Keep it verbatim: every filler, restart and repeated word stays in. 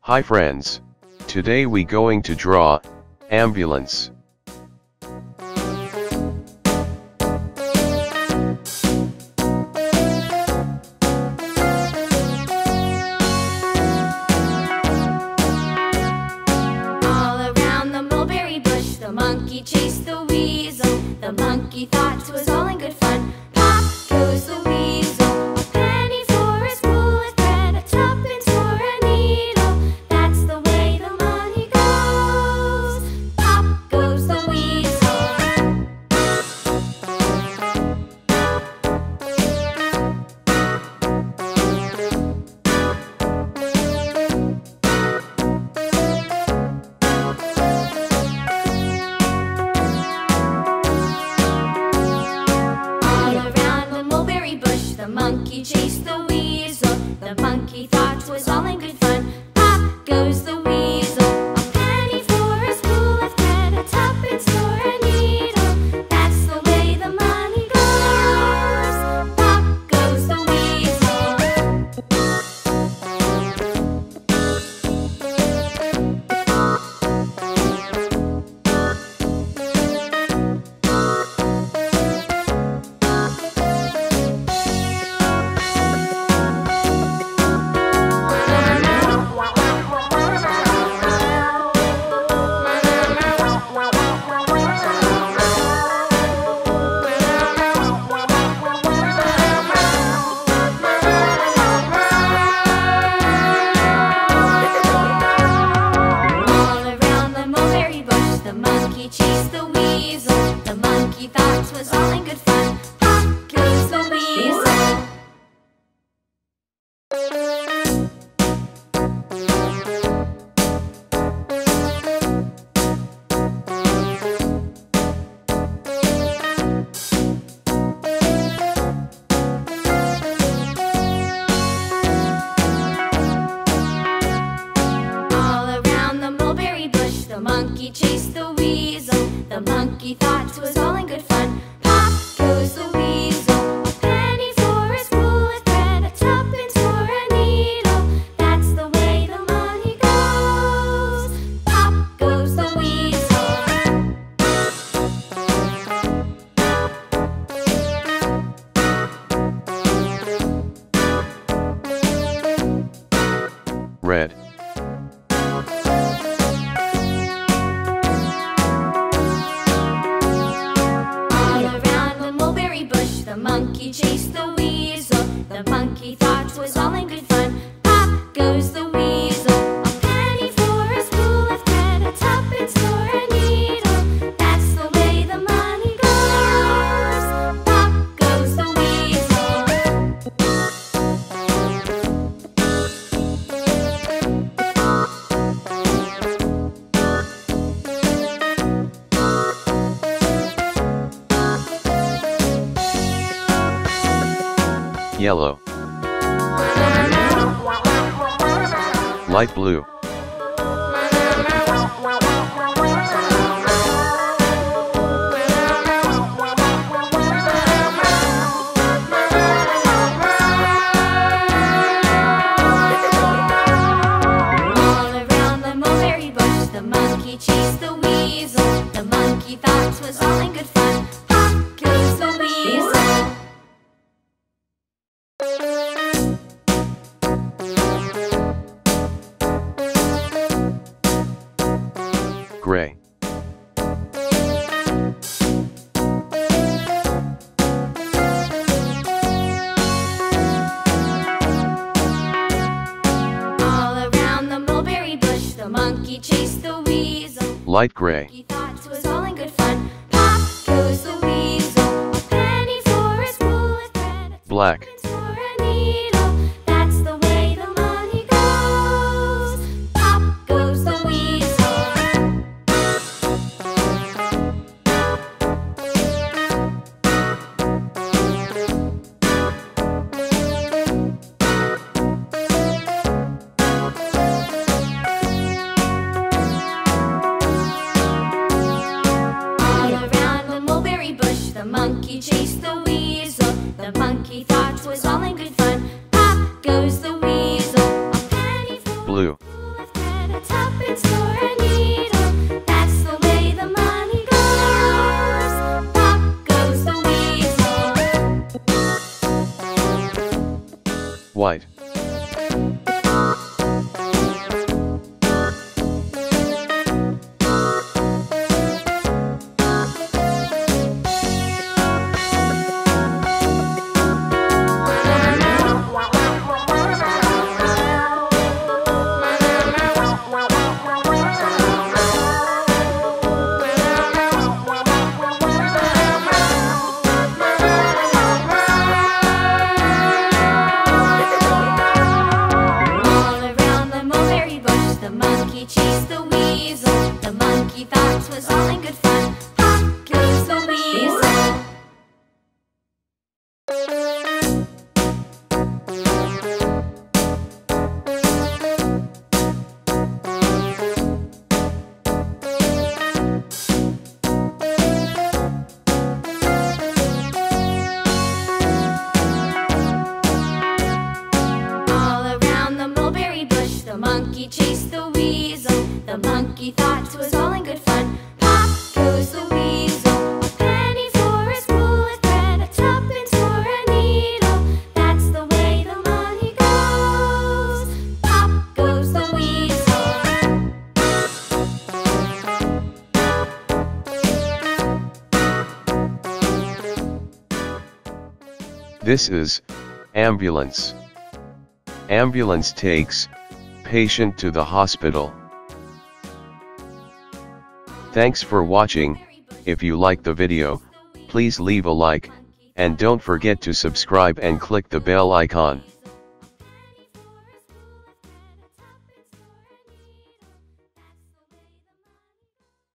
Hi friends, today we going to draw ambulance. All around the mulberry bush, the monkey chased the weasel. The monkey thought 'twas all in good fun. Pop goes the weasel, a penny for a spool of thread, a tuppence for a needle. That's the way the money goes. Pop goes the weasel. All around the mulberry bush, the monkey chased the weasel. The monkey thought 'twas all in good fun. Pop goes the weasel, a penny for a spool of thread, a tuppence for a needle. That's the way the money goes. Pop goes the weasel. All around the mulberry bush, the monkey chased the weasel. The monkey thought 'twas all in good fun. Pop goes the weasel. All around the mulberry bush, the monkey chased the weasel. The monkey thought 'twas all in good fun. Pop goes the weasel, a penny for a spool of thread, a tuppence for a needle. That's the way the money goes. Pop goes the weasel. Red. All around the mulberry bush, the monkey chased the weasel. The monkey thought 'twas all in good fun. Pop goes the weasel, a penny for a spool of thread, a tuppence for a needle. That's the way the money goes. Pop goes the weasel. Yellow. Light blue. All around the mulberry bush, the monkey chased the weasel. The monkey thought 'twas all in good fun. Pop goes the weasel. Gray. All around the mulberry bush, the monkey chased the weasel. Light gray. He thought 'twas all in good fun. Pop goes the weasel, a penny for a spool of thread, a Black. tuppence for a needle. That's the way the money goes. Pop goes the weasel. All around the mulberry bush, the monkey chased the weasel. The monkey thought 'twas all in good fun. Pop goes the weasel, a penny for Blue. a spool of thread, white. The monkey chased the weasel. The monkey thought 'twas all in good fun. Pop goes the weasel. All around the mulberry bush, the monkey chased the weasel. The monkey thought 'twas all in good fun. Pop goes the weasel. A penny for a spool of thread, a tuppence for a needle. That's the way the money goes. Pop goes the weasel. This is ambulance. Ambulance takes patient to the hospital. Thanks for watching. If you like the video, please leave a like, and don't forget to subscribe and click the bell icon.